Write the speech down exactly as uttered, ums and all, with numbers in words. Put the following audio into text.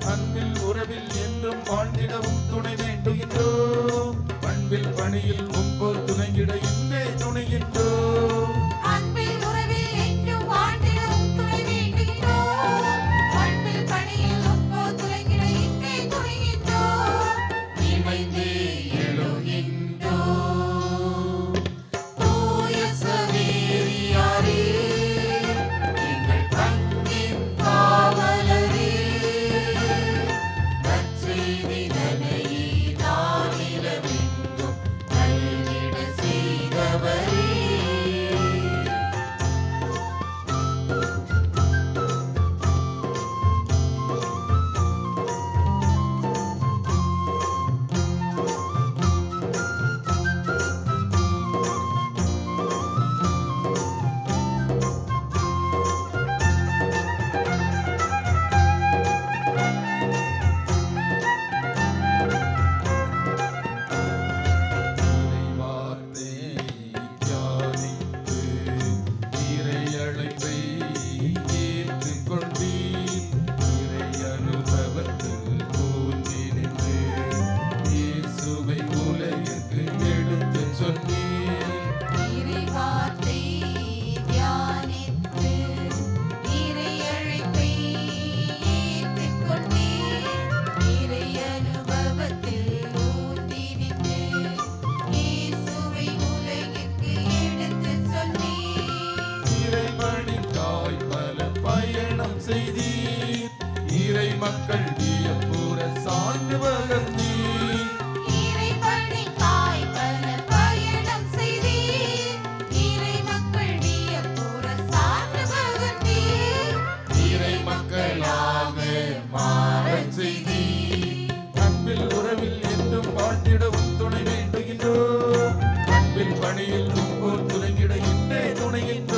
அன்பில் உறவில் என்றும் வாழ்ந்திடவும் துணை வேண்டுகின்றோம். பண்பில் பணியில் முன்போல் துணைங்கிட இன்றே துணைகின்றோம். அன்பில் உறவில் என்றும் வாழ்ந்திடவும் துணை வேண்டுகின்றோம். பண்பில் பணியில் முன்போல் துணைங்கிட இன்றே துணைகின்றோம். இணைந்தே எழுகின்றோம். தூய சவேரியாரே, எங்கள் பங்கின் காவலரே, நற்செய்தி நனையே நானிலமெங்கும் நல்கிட செய்தவரே. மக்கள் வியப்புற சான்று பகர்ந்தீர். இறை பணிக்காய் பல பயணம் செய்தீர். இறை மக்கள் வியப்புற சான்று பகர்ந்தீர். இறை மக்களாக மாறச் செய்தீர். அன்பில் உறவில் என்றும் வாழ்ந்திடவும் துணை வேண்டுகின்றோம். அன்பில் பணியில் முன்போல் துணைங்கிட இன்றே துணைகின்றோம்.